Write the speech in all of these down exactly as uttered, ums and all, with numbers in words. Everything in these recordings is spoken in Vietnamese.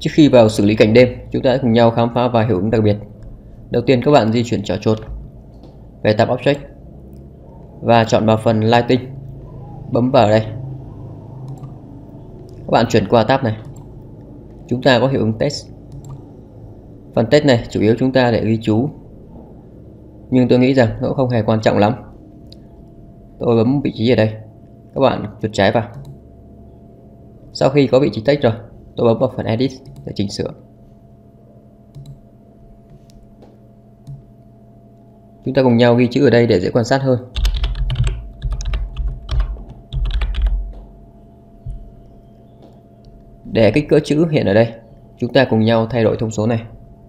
Trước khi vào xử lý cảnh đêm, chúng ta cùng nhau khám phá vài hiệu ứng đặc biệt. Đầu tiên các bạn di chuyển trỏ chuột về tab Object và chọn vào phần Lighting, bấm vào đây. Các bạn chuyển qua tab này, chúng ta có hiệu ứng Text. Phần text này chủ yếu chúng ta để ghi chú, nhưng tôi nghĩ rằng nó cũng không hề quan trọng lắm. Tôi bấm vị trí ở đây, các bạn chuột trái vào. Sau khi có vị trí text rồi, tôi bấm vào phần Edit để chỉnh sửa. Chúng ta cùng nhau ghi chữ ở đây để dễ quan sát hơn. Để kích cỡ chữ hiện ở đây, chúng ta cùng nhau thay đổi thông số này.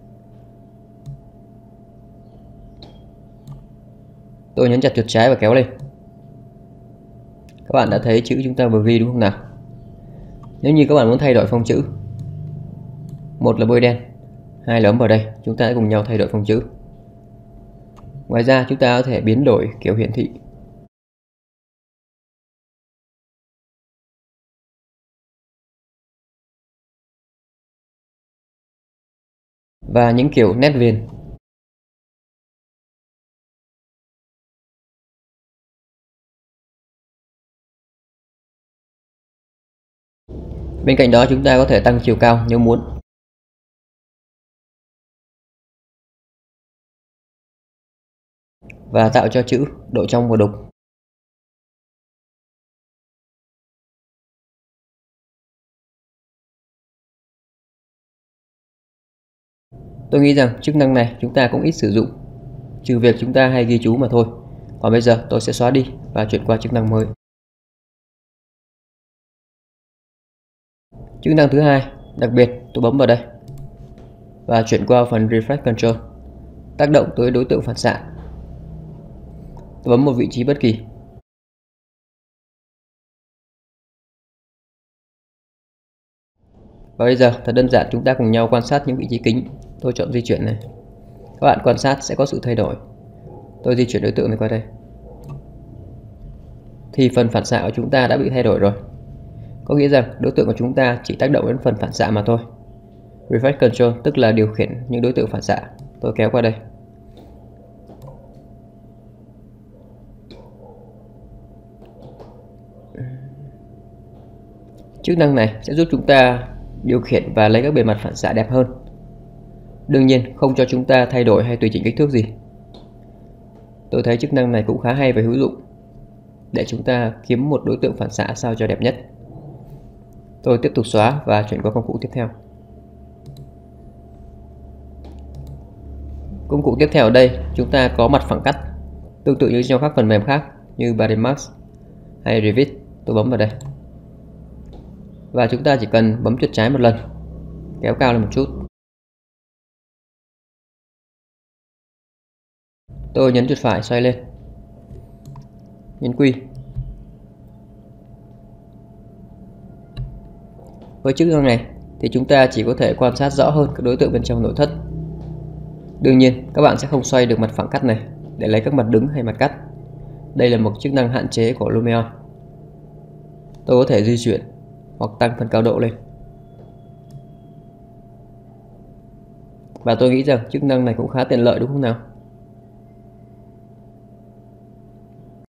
Tôi nhấn chặt chuột trái và kéo lên. Các bạn đã thấy chữ chúng ta vừa ghi đúng không nào? Nếu như các bạn muốn thay đổi phông chữ, một là bôi đen, hai là ấn vào đây, chúng ta sẽ cùng nhau thay đổi phông chữ. Ngoài ra chúng ta có thể biến đổi kiểu hiển thị. Và những kiểu nét viền. Bên cạnh đó chúng ta có thể tăng chiều cao nếu muốn. Và tạo cho chữ độ trong và đục. Tôi nghĩ rằng chức năng này chúng ta cũng ít sử dụng, trừ việc chúng ta hay ghi chú mà thôi. Còn bây giờ tôi sẽ xóa đi và chuyển qua chức năng mới. Chức năng thứ hai, đặc biệt tôi bấm vào đây và chuyển qua phần Reflect Control, tác động tới đối tượng phản xạ. Tôi bấm một vị trí bất kỳ. Và bây giờ thật đơn giản, chúng ta cùng nhau quan sát những vị trí kính. Tôi chọn di chuyển này. Các bạn quan sát sẽ có sự thay đổi. Tôi di chuyển đối tượng này qua đây, thì phần phản xạ của chúng ta đã bị thay đổi rồi. Có nghĩa rằng đối tượng của chúng ta chỉ tác động đến phần phản xạ mà thôi. Reflect Control tức là điều khiển những đối tượng phản xạ. Tôi kéo qua đây. Chức năng này sẽ giúp chúng ta điều khiển và lấy các bề mặt phản xạ đẹp hơn. Đương nhiên không cho chúng ta thay đổi hay tùy chỉnh kích thước gì. Tôi thấy chức năng này cũng khá hay và hữu dụng để chúng ta kiếm một đối tượng phản xạ sao cho đẹp nhất. Tôi tiếp tục xóa và chuyển qua công cụ tiếp theo. Công cụ tiếp theo ở đây chúng ta có mặt phẳng cắt, tương tự như trong các phần mềm khác như Body Max hay Revit. Tôi bấm vào đây và chúng ta chỉ cần bấm chuột trái một lần, kéo cao lên một chút. Tôi nhấn chuột phải xoay lên, nhấn Quy. Với chức năng này thì chúng ta chỉ có thể quan sát rõ hơn các đối tượng bên trong nội thất. Đương nhiên các bạn sẽ không xoay được mặt phẳng cắt này để lấy các mặt đứng hay mặt cắt. Đây là một chức năng hạn chế của Lumion. Tôi có thể di chuyển hoặc tăng phần cao độ lên. Và tôi nghĩ rằng chức năng này cũng khá tiện lợi đúng không nào?